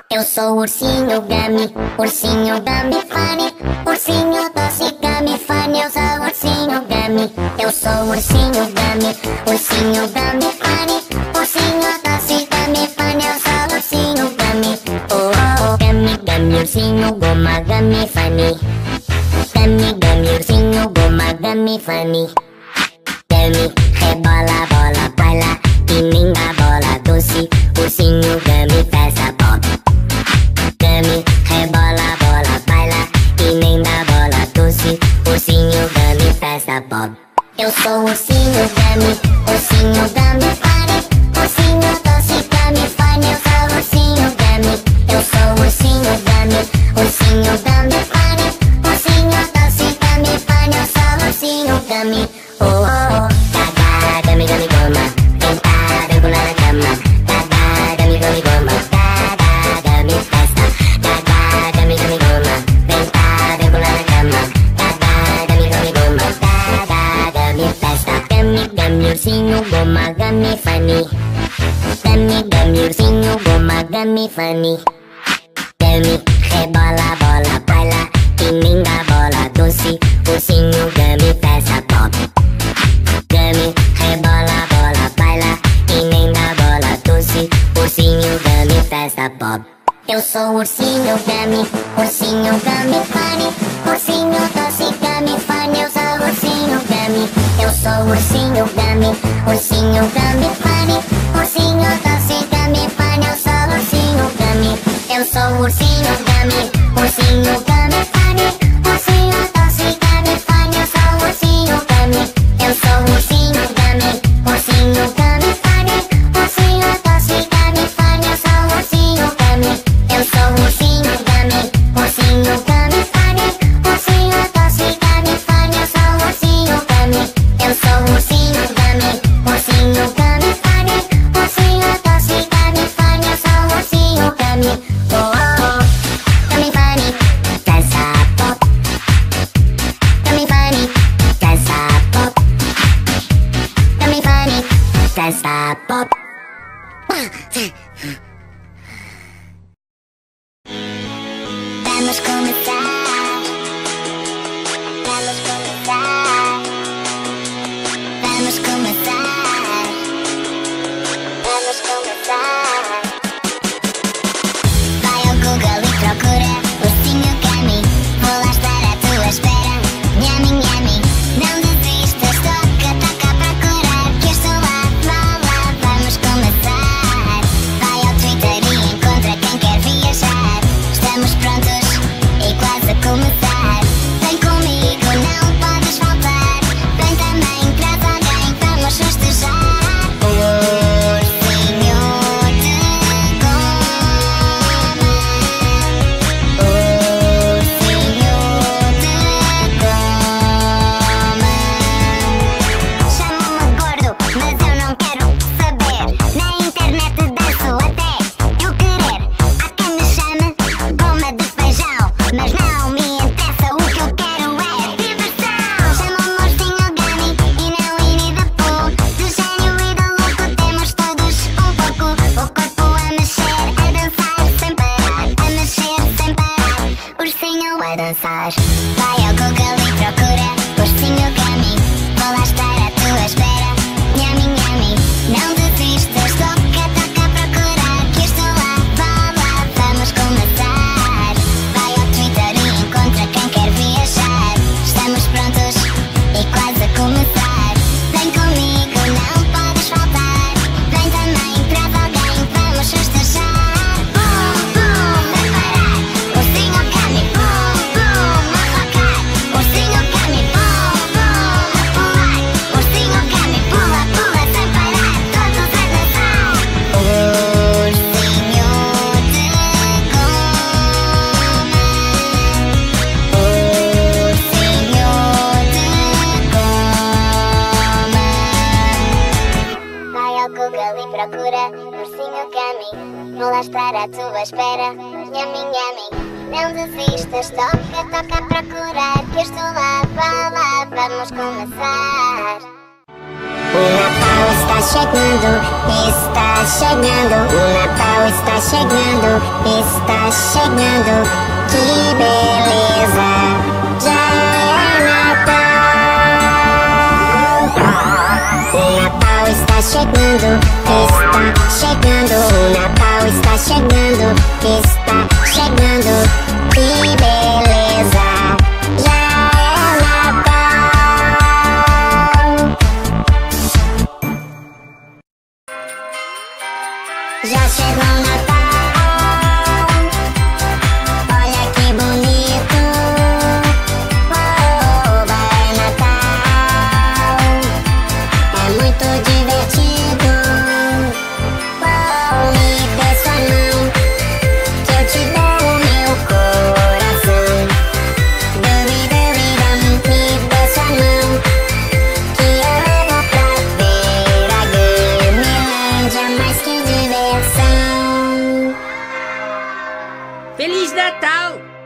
Eu sou o ursinho Gummy, ursinho Gummy Funny, ursinho doce Gummy Funny, eu sou o ursinho Gummy. Eu sou o ursinho Gummy, ursinho Gummy Funny, ursinho doce Gummy Funny, eu sou o ursinho Gummy. Oh oh oh, Gummy Gummy, ursinho goma Gummy Funny. Gummy Gummy, ursinho goma Gummy Funny. Gummy, rebola, bola, baila, e nem a bola doce, ursinho Gummy festa pop. Gummy, rebola, bola, baila, e nem dá bola doce, ursinho Gummy festa pop. Eu sou o ursinho Gummy, ursinho Gummy Funny, ursinho doce Gummy Funny, eu sou o ursinho Gummy. Eu sou o ursinho Gummy, ursinho Gummy Funny, ursinho doce Gummy Funny, eu sou o ursinho Gummy. Oh oh oh, gaga, Gummy Gummy goma, vem cá, vem pular na cama. Gaga, Gummy Gummy goma, gaga, Gummy festa. Gaga, Gummy Gummy goma, vem cá, vem pular na cama. Gaga, Gummy Gummy goma, gaga, Gummy festa. Gummy Gummy, ursinho goma Gummy Funny. Gummy Gummy, ursinho goma Gummy Funny. Gummy, rebola, bola, baila, e nem dá bola doce, ursinho Gummy festa pop. Gummy, rebola, bola, baila, e nem dá bola doce, ursinho Gummy festa pop. Eu sou o ursinho Gummy, ursinho Gummy Funny, ursinho doce Gummy Funny, eu sou o ursinho Gummy. Eu sou o ursinho Gummy, ursinho Gummy Funny, ursinho doce Gummy Funny, eu sou o ursinho Gummy. Eu sou o ursinho Gummy, ursinho Gummy Funny, ursinho doce Gummy Funny, eu sou o ursinho Gummy. Eu sou o ursinho Gummy, ursinho Gummy Funny, ursinho doce Gummy Funny, eu sou o ursinho Gummy. Eu sou o ursinho Gummy, ursinho Gummy Funny, ursinho doce Gummy Funny, eu sou o ursinho Gummy. Eu sou o ursinho Gummy, ursinho Gummy Funny, ursinho doce Gummy Funny, eu sou o ursinho Gummy. Oh oh oh, Gummy Funny, dança pop. Gummy Funny, dança pop. Gummy Funny, dança pop. Vamos começar. Vamos começar. Vamos começar. Vamos começar. Vai ao Google e procura ursinho Gummy. Vou lá estar à tua espera. Nhami, nhami. Não desistas, toca, toca a procurar. Que eu estou lá, vá lá, vamos começar. Vai ao Twitter e encontra quem quer viajar. Estamos prontos e quase a começar. Vem comigo, não podes faltar. Vem também, traz alguém, vamos festejar. Ursinho de goma. Ursinho de goma. Chamam-me gordo, mas eu não quero saber. Na internet danço até eu querer. Há quem me chame goma de feijão, mas não me interessa, o que eu quero é diversão. Chamam-me ursinho Gummy e não Winnie the Pooh. De gênio e de louco temos todos um pouco. O corpo a mexer, a dançar sem parar, a mexer sem parar. Ursinho a dançar. Vai ao Google e procura ursinho Gummy. Vou lá estar à tua espera. Nhami, nhami. Não desistas, toca, toca a procurar. Que eu estou lá, vá lá, vamos começar. Vai ao Twitter e encontra quem quer viajar. Estamos prontos e quase a começar. Vem comigo, não podes faltar. Vem também, traz alguém, vamos festejar. Boom, boom, sem parar. Ursinho Gummy, boom, boom, a rocar. Ursinho Gummy, boom, boom, a pular. Ursinho Gummy, pula, pula, sem parar. Todos a dançar. Ursinho de goma. Ursinho de goma. Vai ao Google e procura ursinho Gummy. Vou lá estar à tua espera. Nhami, nhami. Não desistas, toca, toca a procurar. Que eu estou lá, vá lá, vamos começar. O Natal está está chegando, o Natal está chegando, está chegando, que beleza, já é Natal. O Natal está chegando, o Natal está chegando, que beleza, já é Natal. Já chegou o Natal, olha que bonito, oba, é Natal, é muito divertido, me dê sua mão, que eu te dou o meu coração, dubi-dubi-dum, me dê sua mão, que eu levo pra ver a Gamelândia, mais que diversão. Feliz Natal!